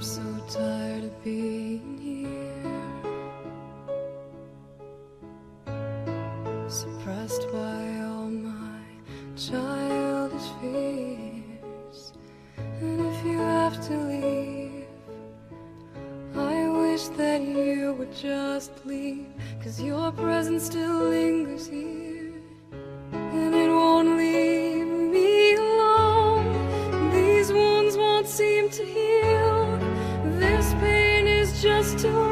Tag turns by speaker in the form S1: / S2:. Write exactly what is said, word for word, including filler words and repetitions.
S1: I'm so tired of being here, suppressed by all my childish fears. And if you have to leave, I wish that you would just leave, 'cause your presence still lingers here, and it won't leave me alone. These wounds won't seem to heal. This pain is just too